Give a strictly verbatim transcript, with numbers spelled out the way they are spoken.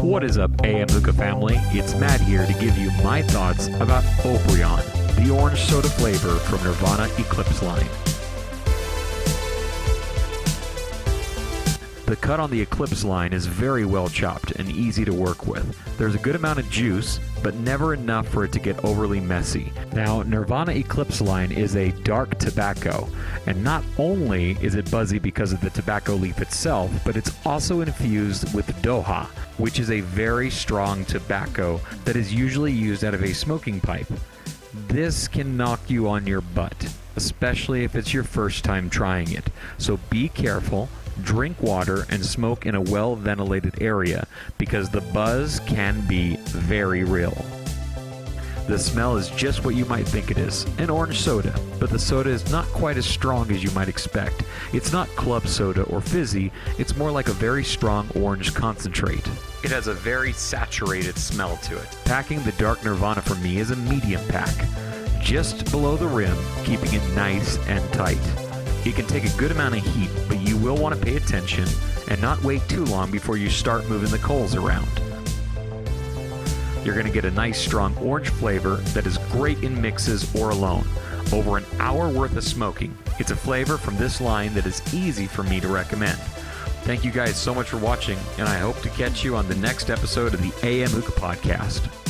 What is up, A M Hookah family? It's Matt here to give you my thoughts about Obrion, the orange soda flavor from Nirvana Eclipse line. The cut on the Eclipse line is very well chopped and easy to work with. There's a good amount of juice, but never enough for it to get overly messy. Now, Nirvana Eclipse line is a dark tobacco, and not only is it buzzy because of the tobacco leaf itself, but it's also infused with Doha, which is a very strong tobacco that is usually used out of a smoking pipe. This can knock you on your butt, especially if it's your first time trying it. So be careful, drink water, and smoke in a well-ventilated area because the buzz can be very real. The smell is just what you might think it is, an orange soda, but the soda is not quite as strong as you might expect. It's not club soda or fizzy, it's more like a very strong orange concentrate. It has a very saturated smell to it. Packing the Dark Nirvana for me is a medium pack, just below the rim, keeping it nice and tight. It can take a good amount of heat, but you will want to pay attention and not wait too long before you start moving the coals around. You're going to get a nice strong orange flavor that is great in mixes or alone. Over an hour worth of smoking. It's a flavor from this line that is easy for me to recommend. Thank you guys so much for watching, and I hope to catch you on the next episode of the A M Hookah Podcast.